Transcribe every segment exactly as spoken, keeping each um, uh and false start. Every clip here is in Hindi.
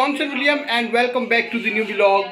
Johnson William and welcome back to the new vlog.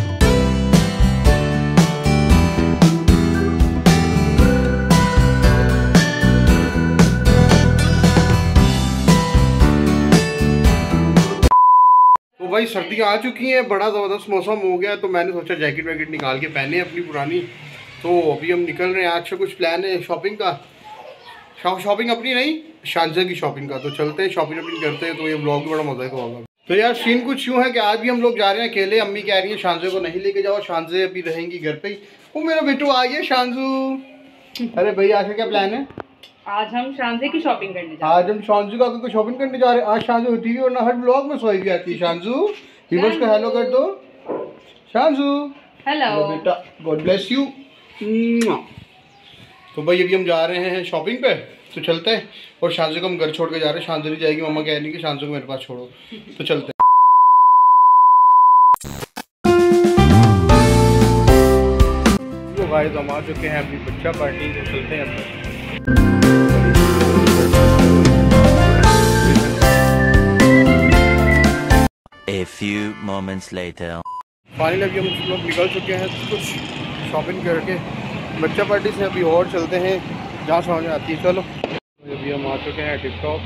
तो भाई सर्दियाँ आ चुकी हैं, बड़ा ज़बरदस्त मौसम हो गया, तो मैंने सोचा जैकेट वैकेट निकाल के पहने अपनी पुरानी। तो अभी हम निकल रहे हैं, आज से कुछ प्लान है शॉपिंग का। शॉपिंग अपनी नहीं, शानजा की शॉपिंग का। तो चलते हैं, शॉपिंग अपनी करते हैं, तो ये ब्लॉग भी बड़ा मजा का होगा। तो यार सीन कुछ यूँ है कि आज भी हम लोग जा रहे हैं अकेले। अम्मी कह रही है शानजे को नहीं लेके जाओ, शानजे अभी रहेंगी घर पे ही। वो मेरा बेटू आ गया शानजू। अरे भाई आज का क्या प्लान है? आज हम शानजे की शॉपिंग करने जा रहे हैं। आज हम शानजू का कोई शॉपिंग करने जा रहे हैं। आज शानजू उठी हुई और ना हर ब्लॉग में सोई भी आती है। शानजू व्यूअर्स को हेलो कर दो। शानजू हेलो बेटा, गॉड ब्लेस यू। तो भाई अभी हम जा रहे हैं शॉपिंग पे, तो चलते हैं। और शानजू को हम घर छोड़ के जा रहे हैं। शानजू नहीं जाएगी, मम्मा कह रही कि शानजू को मेरे पास छोड़ो। तो चलते हैं। तो गाइस हम आ चुके हैं अपनी बच्चा पार्टी, तो चलते हैं अंदर। A few moments later. Finally अभी हम लोग निकल चुके हैं कुछ शॉपिंग करके बच्चा पार्टी से। अभी और चलते हैं जहाँ समझ में आती है। चलो अभी हम आ चुके हैं टिकटॉक।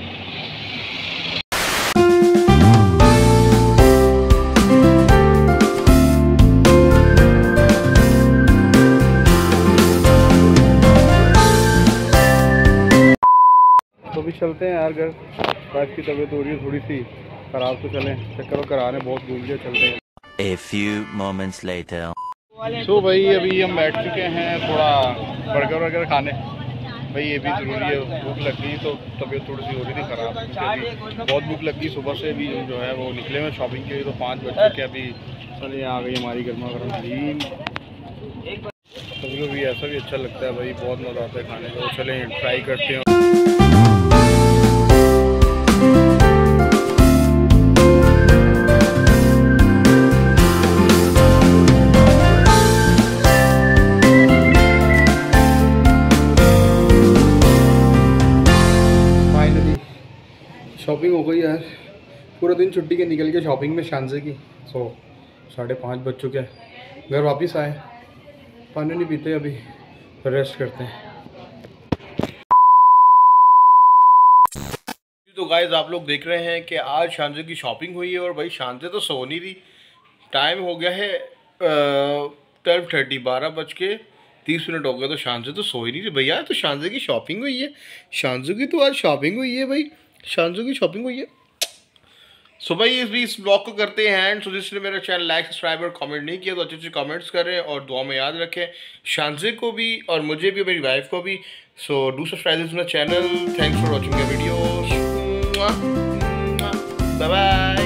तो भी चलते हैं यार घर। वाइफ की तबीयत हो रही है थोड़ी सी खराब, तो चलें चक्कर कराने, बहुत घूम के चलते हैं। A few moments later. तो भाई अभी हम बैठ चुके हैं थोड़ा बर्गर वगैरह खाने। भाई ये भी ज़रूरी है, भूख लग गई तो तबीयत थोड़ी सी हो रही थी ख़राब। अभी बहुत भूख लग गई, सुबह से भी जो है वो निकले हुए शॉपिंग के लिए। तो पाँच बज चुके अभी। चलिए आ गई हमारी गर्मा गर्म टीम। कभी कभी ऐसा भी अच्छा लगता है भाई, बहुत मज़ा आता है खाने का। तो चलें ट्राई करते हैं। शॉपिंग हो गई यार, पूरा दिन छुट्टी के निकल के शॉपिंग में शानजे की। सो साढ़े पाँच बज चुके हैं, घर वापस आए, पानी नहीं पीते अभी, रेस्ट करते हैं। तो गाइस आप लोग देख रहे हैं कि आज शानजे की शॉपिंग हुई है। और भाई शानजे तो सो नहीं रही। टाइम हो गया है ट्वेल्व थर्टी, बारह बज के तीस मिनट हो गए, तो शानजे तो सो ही नहीं रही भैया। तो शानजे की शॉपिंग हुई है, शानजे की तो आज शॉपिंग हुई है भाई, शानजू की शॉपिंग हुई है। सो भाई इस भी इस ब्लॉग को करते हैं एंड। सो जिसने मेरा चैनल लाइक सब्सक्राइब और कमेंट नहीं किया तो अच्छे अच्छे कमेंट्स करें और दुआ में याद रखें शानजे को भी और मुझे भी, मेरी वाइफ को भी। So do subscribe to my channel. Thanks for watching the video. Bye bye.